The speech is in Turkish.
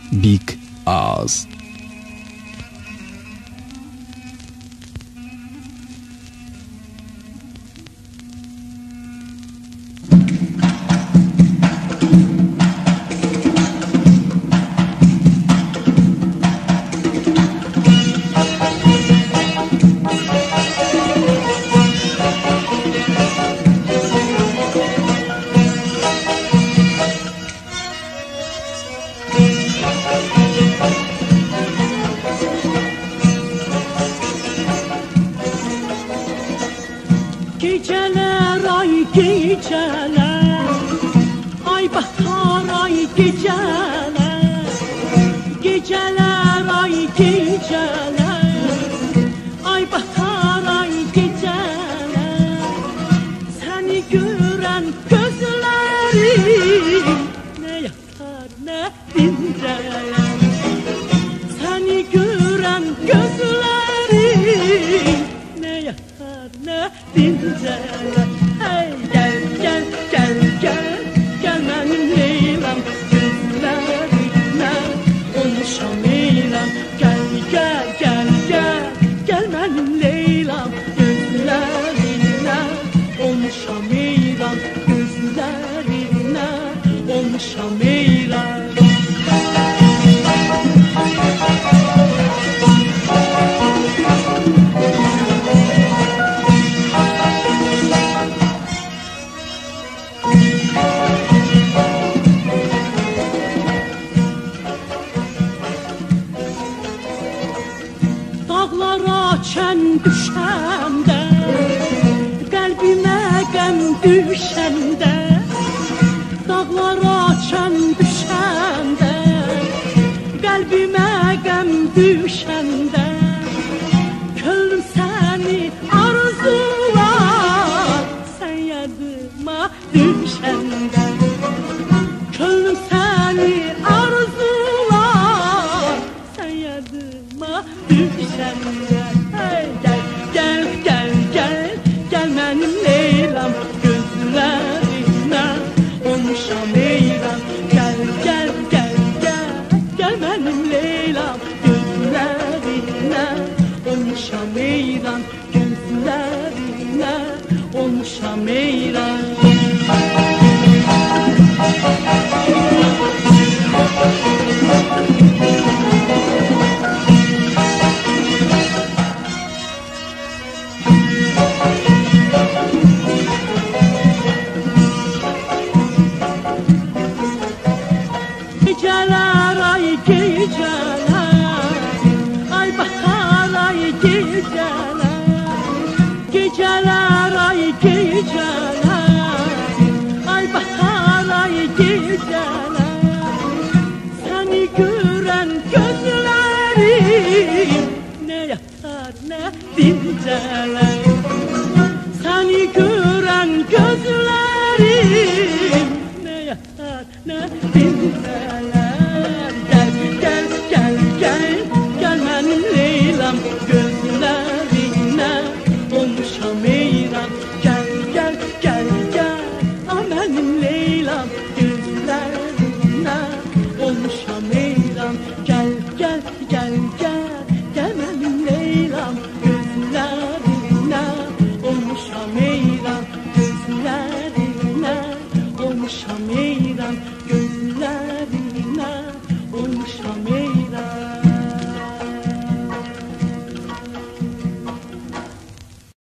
Big Ağız. Geceler ay geceler, ay bahar ay geceler. Geceler ay geceler, ay bahar ay geceler. Seni gören gözlerim ne yatar ne dinler. Seni gören gözlerim ne yatar ne dinler. Hey gel gel gel gel, gel benim Leyla'm, gözlerine konuşamaylam. Gel gel gel gel, gel benim Leyla'm, gözlerine konuşamaylam. Gözlerine konuşamaylam. Dağlara çən düşəndə, qəlbimə qəm düşəndə. Dağlara çən düşəndə, qəlbimə qəm düşəndə. Könlüm səni arzular, sən yadıma düşəndə. Könlüm səni arzular, sən yadıma düşəndə. Hey gel gel gel gel, gel benim Leyla'm, gözlerine konuşamaylam. Gel gel gel gel, gel benim Leyla'm, gözlerine konuşamaylam. Gözlerine konuşamaylam. Geceler ay geceler, ay bahar ay geceler. Geceler ay geceler, ay bahar ay geceler. Seni gören gözlerim ne yatar ne dinceler. Seni gören gözlerim ne yatar ne dinceler. Gel gel gel gel, gel benim Leyla'm, gözlerine konuşamaylam. Gel gel gel gel, ah benim Leyla'm, gözlerine konuşamaylam. Gel gel gel gel, gel benim Leyla'm, gözlerine konuşamaylam. Gözlerine konuşamaylam.